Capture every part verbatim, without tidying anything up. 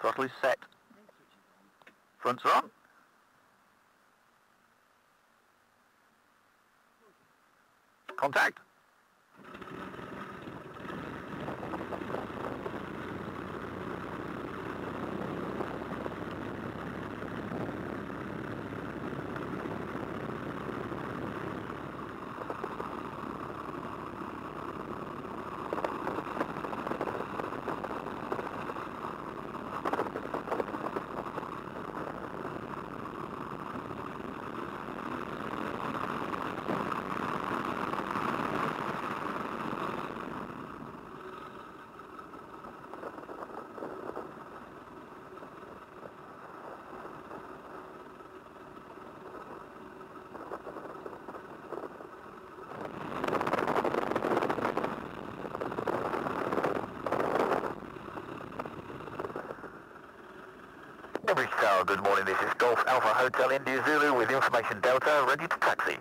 Throttle is set. Fronts are on. Contact. Cambridge Tower, good morning. This is Golf Alpha Hotel India Zulu with information Delta, ready to taxi.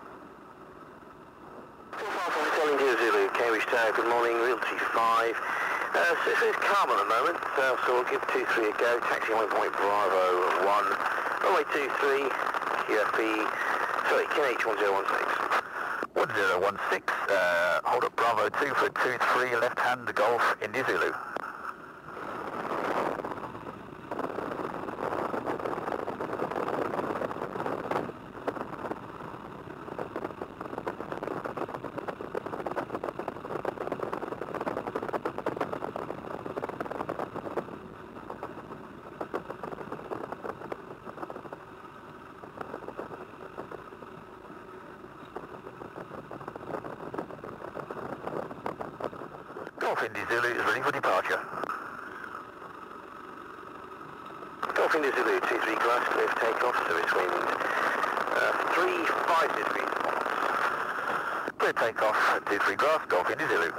Golf Alpha Hotel India Zulu, Cambridge Tower, good morning, Realty five. Uh, so it's calm at the moment, uh, so we'll give two three a go. Taxi waypoint Bravo one, runway two three, Q F B, sorry, K H one zero one six. one zero one six, uh, hold up Bravo two for two three, left hand Golf India Zulu. Golf India Zulu is ready for departure. Golf India Zulu, two three glass, clear for takeoff, service wind, uh, three five degrees. Clear takeoff, two three grass, Golf India Zulu.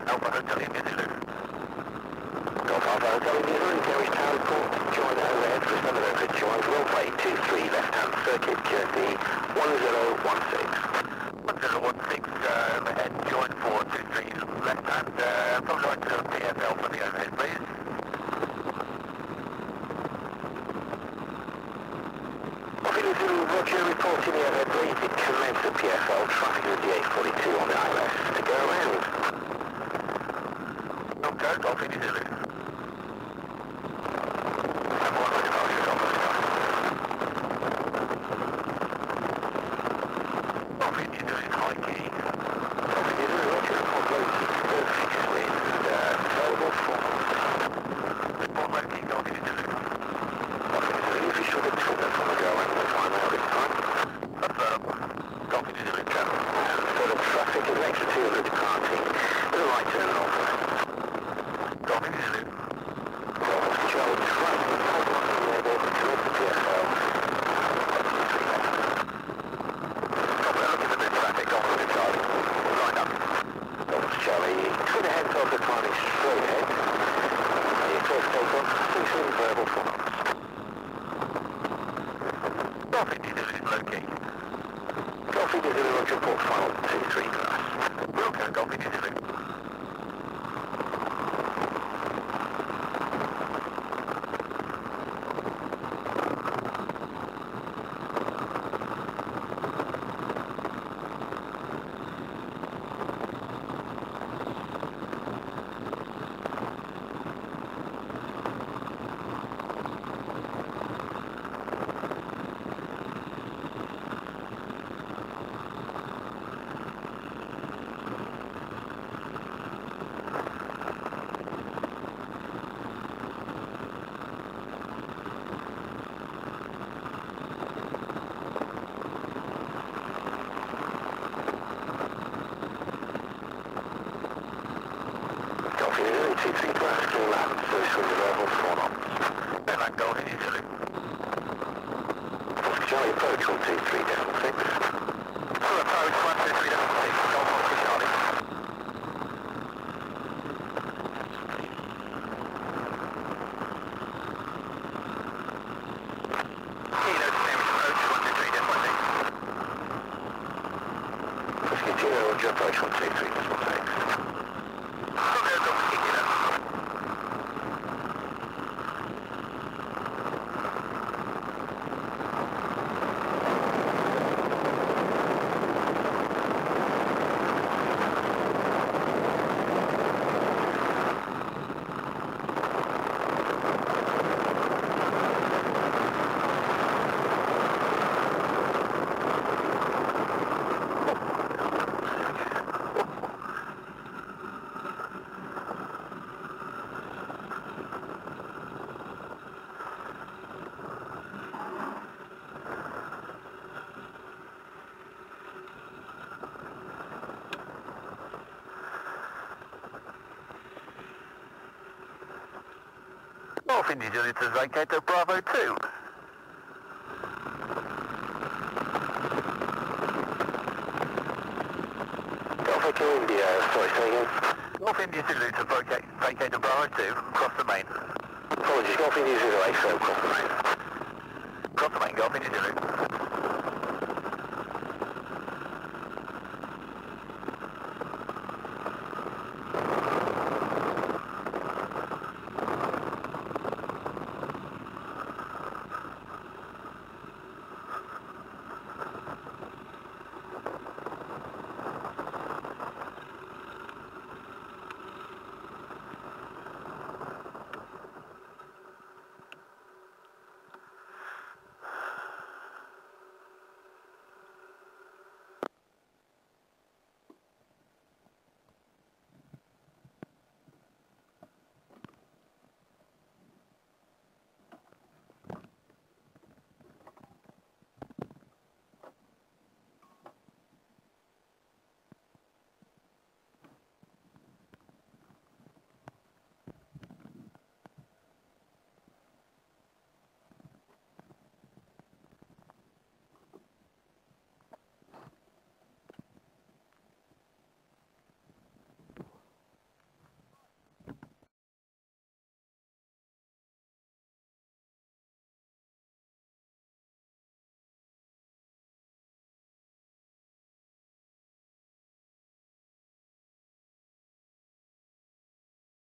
Alpha Hotel India Zulu. Golf Alpha Hotel India Zulu, Garage Tower report, join overhead for seven over join, runway two three, left hand circuit, Q F D one zero one six. one zero one six, uh, overhead, join four two three, left hand, uh, from line to P F L for the overhead, please. Golf India Zulu, Roger, reporting the overhead, please, it commence at P F L, traffic in the D A forty-two on the I L S to go around. Okay, Golf India Zulu. two three glass, full land, first wind level, four knots. Airline Golf India Zulu. Oscar Charlie, approach one two three, decimal six. Full approach one two three, decimal six, Golf Oscar Charlie. Kilo Sandwich approach one two three, decimal six. Oscar Kilo, Roger, approach one two three, decimal six. Golf India Zulu to vacate to Bravo two. Golf Echo India, sorry, say again. Golf India Zulu to vacate, vacate to Bravo two, cross the main. Apologies, Golf India Zulu, A F O, cross the main. Cross the main, Golf India Zulu.